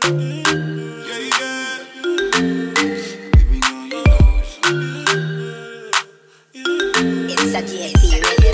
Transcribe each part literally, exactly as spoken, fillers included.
It's a D X C rhythm.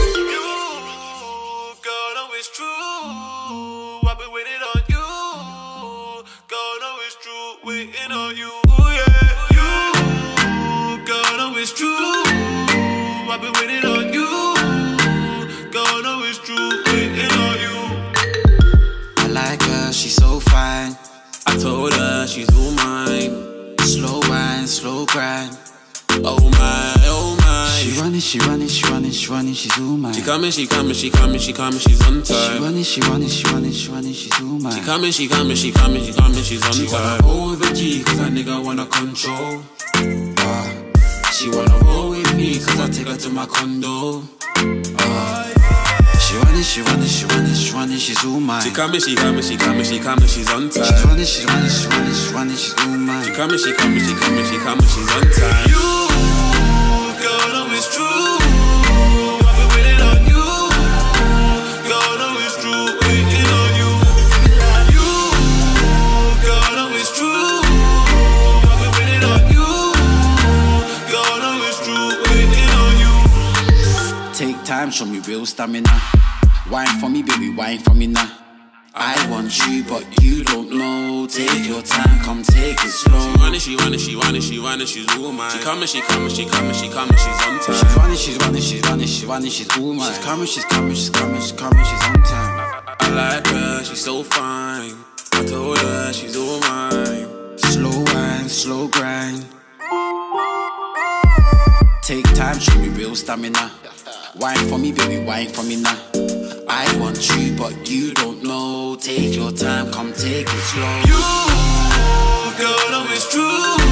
God, know it's true. I've been waiting on you. God, know it's true. Waiting on you. Ooh, yeah. You. God, know it's true. I've been waiting on you. God, know it's true. Waiting on you. I like her, she's so fine. I told her she's all mine. Slow wine, slow grind. Oh my, oh my. She running, she running, she running, she running, she's all mine. She coming, she coming, she coming, she coming, she's on She time. running, she running, she running, she running, she's all mine. She coming, she coming, she coming, she coming, she's on She time. wanna roll with a G, cause that nigga wanna control. Uh, she wanna roll with me, cause I take her to my condo. Uh, she running, she running, she running, she running, she's all mine. She coming, she coming, she coming, she coming, she's on time. She's running, she's running, she's running, she's running, she's all mine. She coming, she coming, she coming, she coming, she's on time. You, girl, know it's true. I've been waiting on you. Girl, know it's true. Waiting on you. You, girl, know it's true. I've been waiting on you. Girl, know it's true. Waiting on you. Take time, show me real stamina. Wine for me, baby, wine for me now. I want you, but you don't know. Take your time, come take it slow. She running, she running, she running, she running, she's all mine. She coming, she coming, she coming, she coming, she's on time. She's running, she's running, she's running, she's running, she's all mine. She's coming, she's coming, she's coming, she's coming, she's on time. I like her, she's so fine. I told her she's all mine. Slow wine, slow grind. Take time, show me real stamina. Wine for me, baby, wine for me now. I want you, but you don't know. Take your time, come take it slow. You, girl, know it's true.